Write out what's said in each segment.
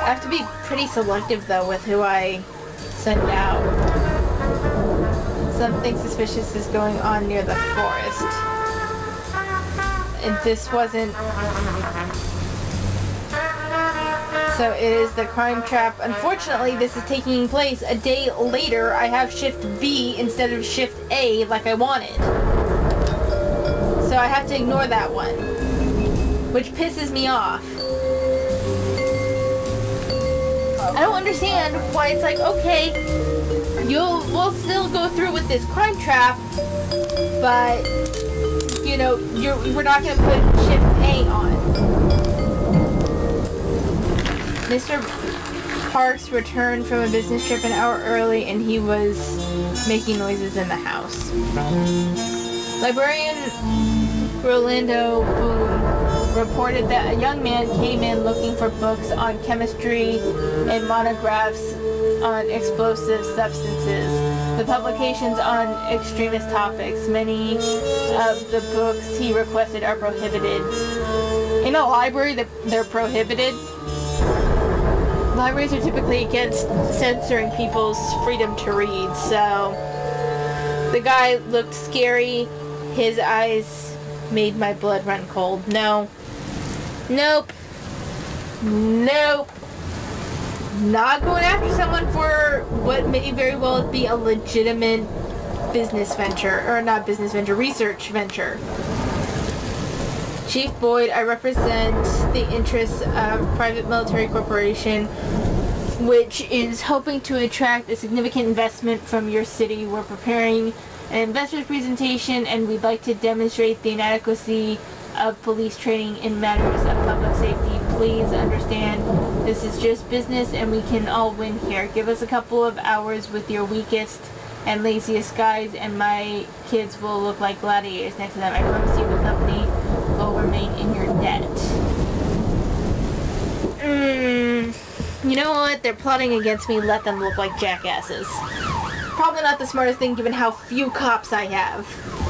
I have to be pretty selective though with who I send out. Something suspicious is going on near the forest. And this wasn't... So it is the crime trap. Unfortunately, this is taking place a day later. I have Shift B instead of Shift A like I wanted. So I have to ignore that one. Which pisses me off. I don't understand why it's like, okay, we'll still go through with this crime trap, but, you know, we're not going to put Shift A on. Mr. Parks returned from a business trip an hour early and he was making noises in the house. Librarian Rolando Boone reported that a young man came in looking for books on chemistry and monographs on explosive substances, the publications on extremist topics. Many of the books he requested are prohibited. In a library, they're prohibited. Libraries are typically against censoring people's freedom to read, so the guy looked scary. His eyes made my blood run cold. No. Nope. Nope. Not going after someone for what may very well be a legitimate business venture, or not business venture, research venture. Chief Boyd, I represent the interests of private military corporation, which is hoping to attract a significant investment from your city. We're preparing an investor's presentation, and we'd like to demonstrate the inadequacy of police training in matters of public safety. Please understand, this is just business, and we can all win here. Give us a couple of hours with your weakest and laziest guys, and my kids will look like gladiators next to them. I promise you the company will remain in your debt. You know what? They're plotting against me. Let them look like jackasses. Probably not the smartest thing given how few cops I have.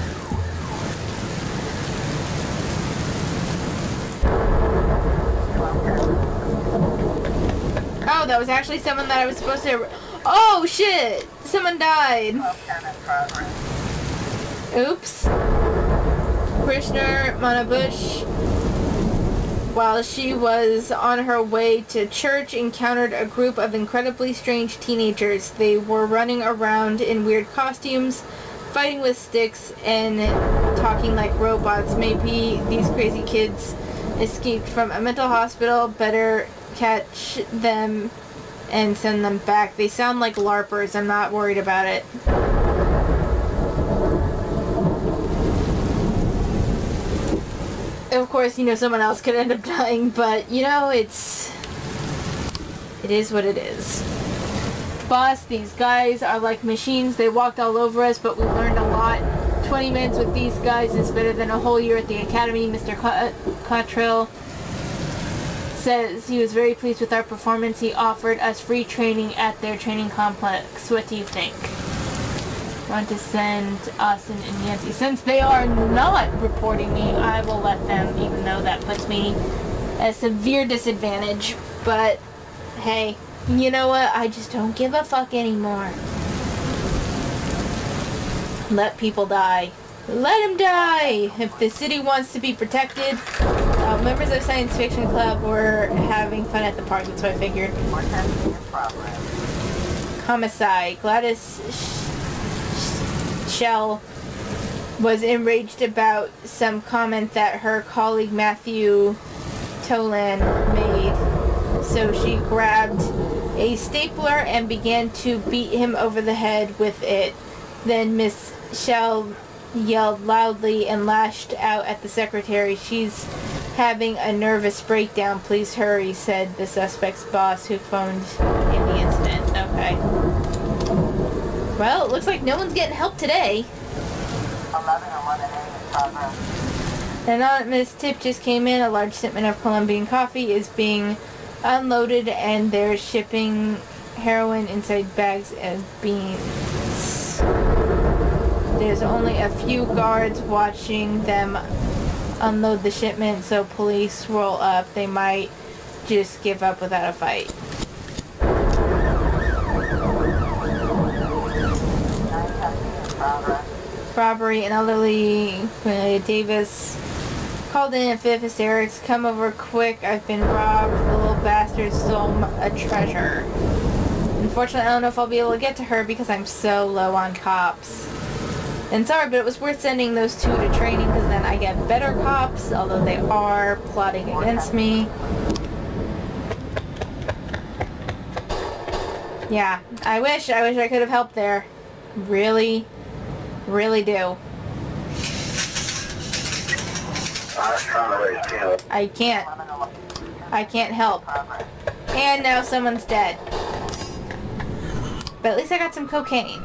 Oh, that was actually someone that I was supposed to... Oh, shit! Someone died. Oops. Krishna Manabush, while she was on her way to church, encountered a group of incredibly strange teenagers. They were running around in weird costumes, fighting with sticks, and talking like robots. Maybe these crazy kids escaped from a mental hospital. Better catch them and send them back. They sound like LARPers. I'm not worried about it. Of course, you know, someone else could end up dying, but, you know, it is what it is. Boss, these guys are like machines. They walked all over us, but we learned a lot. 20 minutes with these guys is better than a whole year at the academy. Mr. Cottrell says he was very pleased with our performance. He offered us free training at their training complex. What do you think? Want to send Austin and Nancy. Since they are not reporting me, I will let them, even though that puts me at a severe disadvantage. But, hey, you know what? I just don't give a fuck anymore. Let people die. Let them die! If the city wants to be protected, members of Science Fiction Club were having fun at the park, that's what I figured. Homicide. Gladys Shell was enraged about some comment that her colleague Matthew Tolan made, so she grabbed a stapler and began to beat him over the head with it. Then Miss Shell yelled loudly and lashed out at the secretary. She's having a nervous breakdown. Please hurry, said the suspect's boss, who phoned in the incident. Okay. Well, it looks like no one's getting help today. 11:11 in progress. An anonymous tip just came in. A large shipment of Colombian coffee is being unloaded and they're shipping heroin inside bags of beans. There's only a few guards watching them unload the shipment, so police roll up. They might just give up without a fight. 917 in progress. Robbery, an elderly Cornelia Davis called in at fifth hysterics. Come over quick, I've been robbed. The little bastard stole a treasure. Unfortunately, I don't know if I'll be able to get to her because I'm so low on cops. And sorry, but it was worth sending those two to training because then I get better cops, although they are plotting against me. Yeah, I wish I could have helped there. Really, really do. I can't. I can't help. And now someone's dead. But at least I got some cocaine.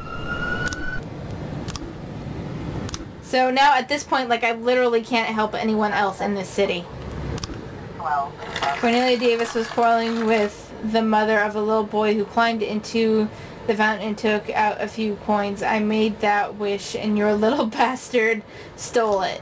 So now at this point, like, I literally can't help anyone else in this city. Cornelia Davis was quarreling with the mother of a little boy who climbed into the fountain and took out a few coins. I made that wish and your little bastard stole it.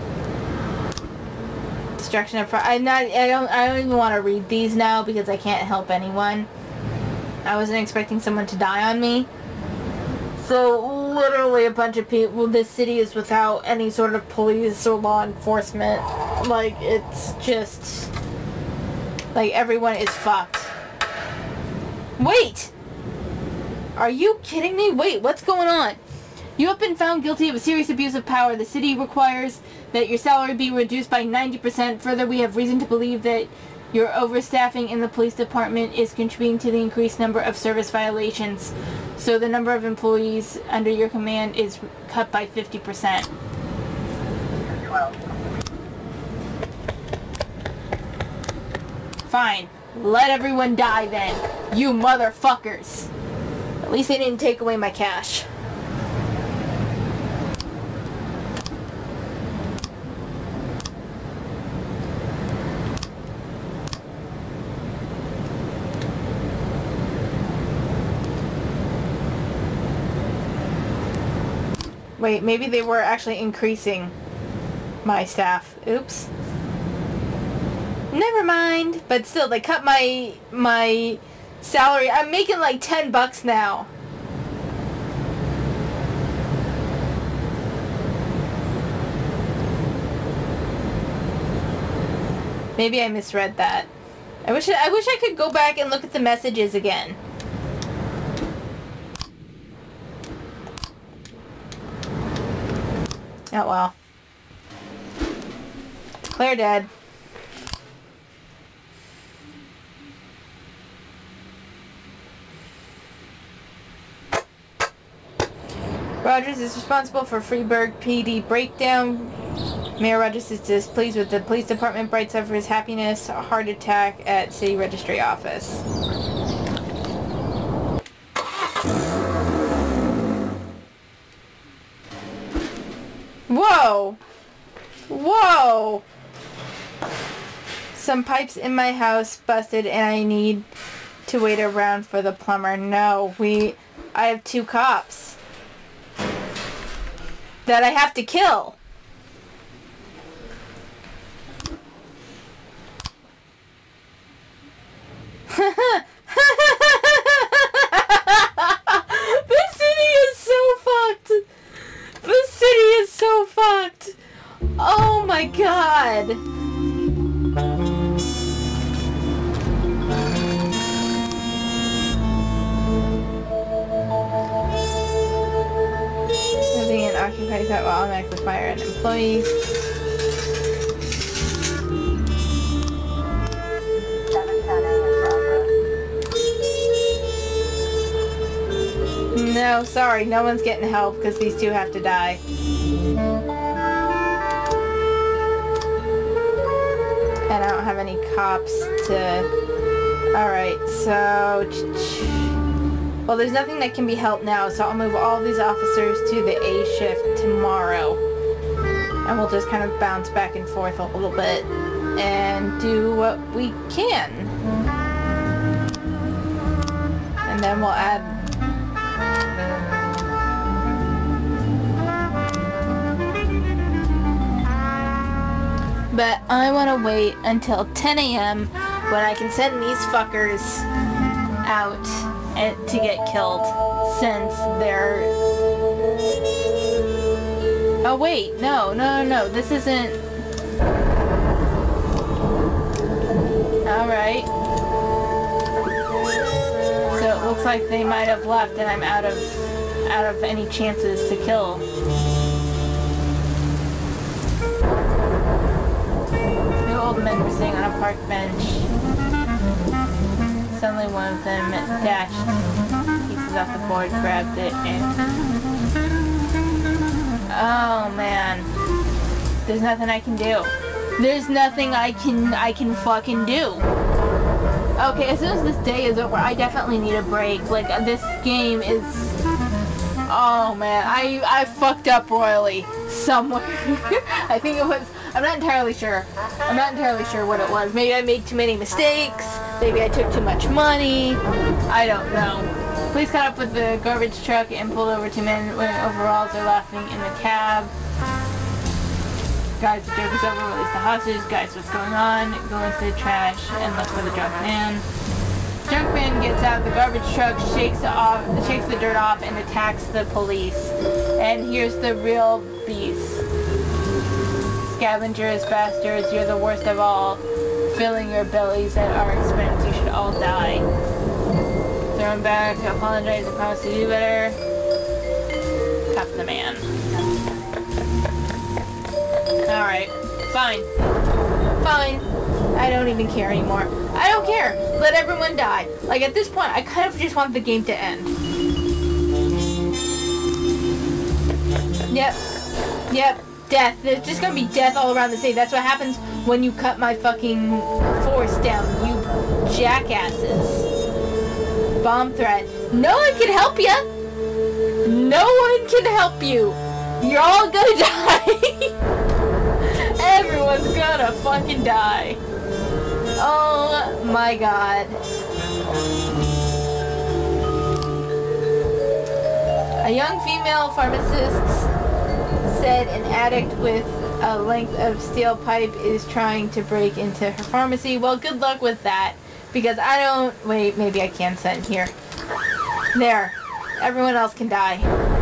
Destruction of I don't even want to read these now because I can't help anyone. I wasn't expecting someone to die on me. So literally a bunch of people, this city is without any sort of police or law enforcement. Like, it's just, like, everyone is fucked. Wait! Are you kidding me? Wait, what's going on? You have been found guilty of a serious abuse of power. The city requires that your salary be reduced by 90%. Further, we have reason to believe that your overstaffing in the police department is contributing to the increased number of service violations. So the number of employees under your command is cut by 50%. Fine. Let everyone die then. You motherfuckers. At least they didn't take away my cash. Wait, maybe they were actually increasing my staff. Oops. Never mind. But still, they cut my salary. I'm making like $10 now. Maybe I misread that. I wish I could go back and look at the messages again. Oh well. Claire dead. Rogers is responsible for Freeburg PD breakdown. Mayor Rogers is displeased with the police department. Bright suffers happiness. A heart attack at city registry office. Whoa! Whoa! Some pipes in my house busted and I need to wait around for the plumber. No, I have 2 cops that I have to kill. This city is so fucked. This city is so fucked. Oh my god. Living in occupied that will automatically fire an employee. 710 in progress. No, sorry, no one's getting help because these 2 have to die. And I don't have any cops to... Alright, so... Well, there's nothing that can be helped now, so I'll move all these officers to the A shift tomorrow. And we'll just kind of bounce back and forth a little bit and do what we can. And then we'll add... But I want to wait until 10 a.m. when I can send these fuckers out to get killed, since they're... Oh wait, no, this isn't... Alright. So it looks like they might have left and I'm out of any chances to kill. Two old men were sitting on a park bench. Suddenly one of them dashed pieces off the board, grabbed it, and... Oh man. There's nothing I can do. There's nothing I can fucking do. Okay, as soon as this day is over, I definitely need a break. Like, this game is... Oh man, I fucked up royally somewhere. I think it was... I'm not entirely sure. I'm not entirely sure what it was. Maybe I made too many mistakes. Maybe I took too much money. I don't know. Police caught up with the garbage truck and pulled over two men wearing overalls. They're laughing in the cab. Guys, the joke is over. Release the hostage. Guys, what's going on? Go into the trash and look for the drunk man. Drunk man gets out of the garbage truck, shakes the dirt off, and attacks the police. And here's the real beast. Scavengers, bastards, you're the worst of all. Filling your bellies at our expense, you should all die. Throw him back, apologize, and promise to do better. Cuff the man. Alright, fine. Fine. I don't even care anymore. I don't care. Let everyone die. Like, at this point, I kind of just want the game to end. Yep. Death. There's just gonna be death all around the city. That's what happens when you cut my fucking force down, you jackasses. Bomb threat. No one can help ya! No one can help you! You're all gonna die! Everyone's gonna fucking die. Oh my god. A young female pharmacist said an addict with a length of steel pipe is trying to break into her pharmacy. Well, good luck with that. Because I don't... Wait, maybe I can send here. There. Everyone else can die.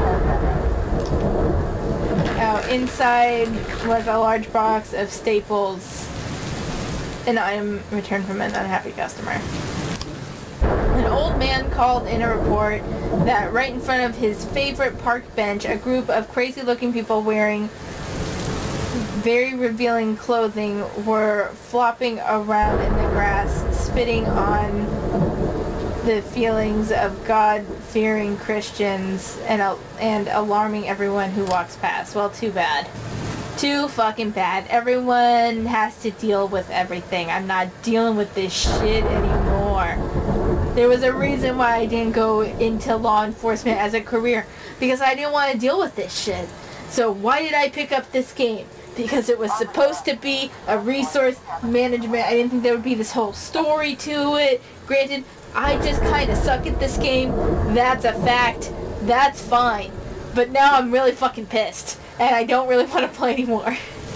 Oh, inside was a large box of staples. An item returned from an unhappy customer. An old man called in a report that right in front of his favorite park bench, a group of crazy-looking people wearing very revealing clothing were flopping around in the grass, spitting on the feelings of God-fearing Christians and alarming everyone who walks past. Well, too bad. Too fucking bad. Everyone has to deal with everything. I'm not dealing with this shit anymore. There was a reason why I didn't go into law enforcement as a career. Because I didn't want to deal with this shit. So why did I pick up this game? Because it was supposed to be a resource management. I didn't think there would be this whole story to it. Granted, I just kind of suck at this game. That's a fact. That's fine. But now I'm really fucking pissed. And I don't really want to play anymore.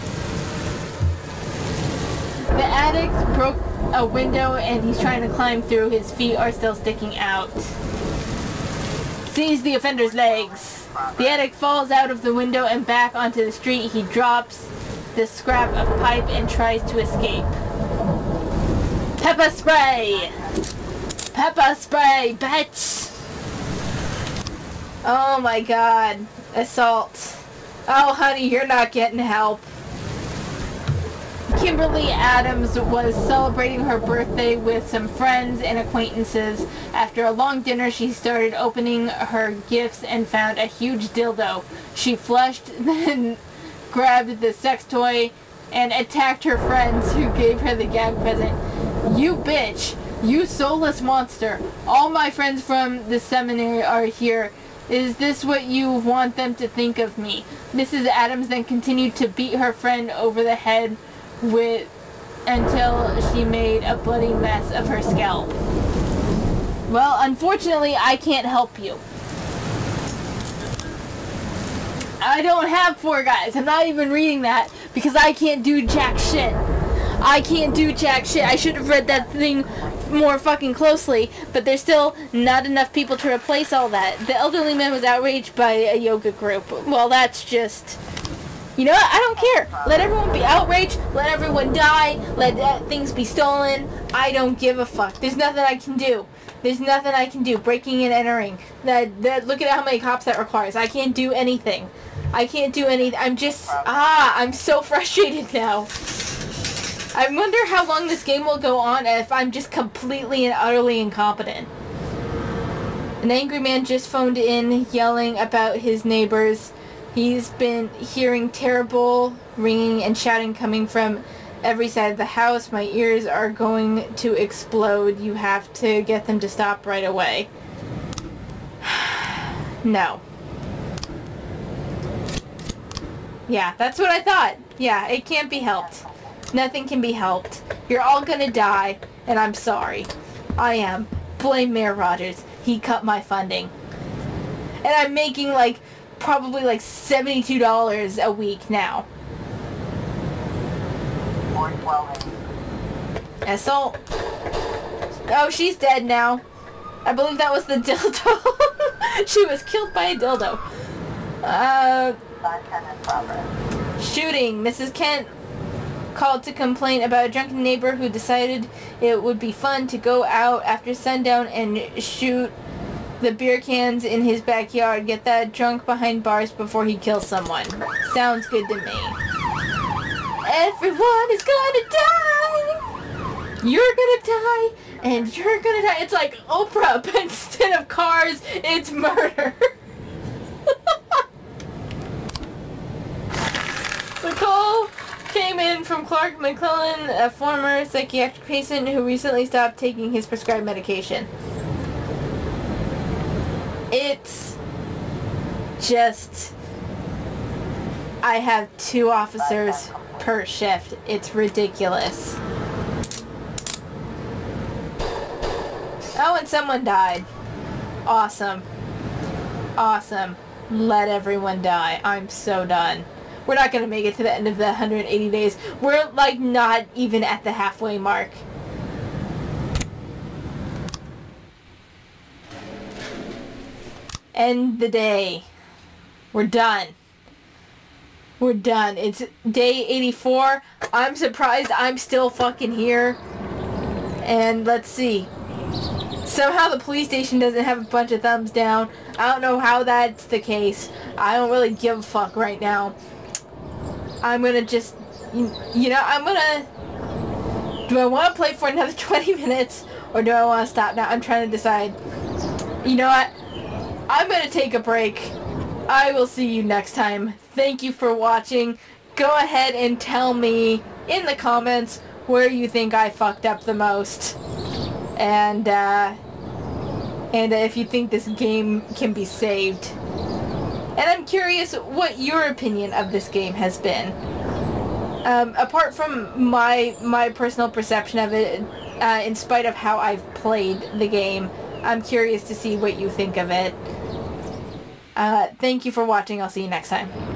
The addict broke a window and he's trying to climb through. His feet are still sticking out. Seize the offender's legs. The addict falls out of the window and back onto the street. He drops the scrap of pipe and tries to escape. Pepper spray! Pepper spray, bitch! Oh my god. Assault. Oh honey, you're not getting help. Kimberly Adams was celebrating her birthday with some friends and acquaintances. After a long dinner, she started opening her gifts and found a huge dildo. She flushed, then grabbed the sex toy and attacked her friends who gave her the gag present. You bitch! You soulless monster! All my friends from the seminary are here. Is this what you want them to think of me? Mrs. Adams then continued to beat her friend over the head until she made a bloody mess of her scalp. Well, unfortunately, I can't help you. I don't have 4 guys. I'm not even reading that because I can't do jack shit. I can't do jack shit. I should have read that thing more fucking closely, but there's still not enough people to replace all that. The elderly man was outraged by a yoga group. Well, that's just... You know what? I don't care. Let everyone be outraged. Let everyone die. Let things be stolen. I don't give a fuck. There's nothing I can do. There's nothing I can do. Breaking and entering. Look at how many cops that requires. I can't do anything. I can't do anything. I'm just... I'm so frustrated now. I wonder how long this game will go on if I'm just completely and utterly incompetent. An angry man just phoned in yelling about his neighbors. He's been hearing terrible ringing and shouting coming from every side of the house. My ears are going to explode. You have to get them to stop right away. No. Yeah, that's what I thought. Yeah, it can't be helped. Nothing can be helped. You're all gonna die, and I'm sorry. I am. Blame Mayor Rogers. He cut my funding. And I'm making like probably like $72 a week now. Assault. Oh, she's dead now. I believe that was the dildo. She was killed by a dildo. Shooting. Mrs. Kent called to complain about a drunken neighbor who decided it would be fun to go out after sundown and shoot the beer cans in his backyard. Get that drunk behind bars before he kills someone. Sounds good to me. Everyone is gonna die! You're gonna die, and you're gonna die. It's like Oprah, but instead of cars, it's murder. The call came in from Clark McClellan, a former psychiatric patient who recently stopped taking his prescribed medication. It's just... I have 2 officers per shift. It's ridiculous. Oh, and someone died. Awesome. Awesome. Let everyone die. I'm so done. We're not going to make it to the end of the 180 days. We're, like, not even at the halfway mark. End the day. We're done. We're done. It's day 84. I'm surprised I'm still fucking here. And let's see. Somehow the police station doesn't have a bunch of thumbs down. I don't know how that's the case. I don't really give a fuck right now. I'm gonna just, you know, I'm gonna, do I want to play for another 20 minutes or do I want to stop now? I'm trying to decide. You know what? I'm gonna take a break. I will see you next time. Thank you for watching. Go ahead and tell me in the comments where you think I fucked up the most. And if you think this game can be saved. And I'm curious what your opinion of this game has been. Apart from my personal perception of it, in spite of how I've played the game, I'm curious to see what you think of it. Thank you for watching. I'll see you next time.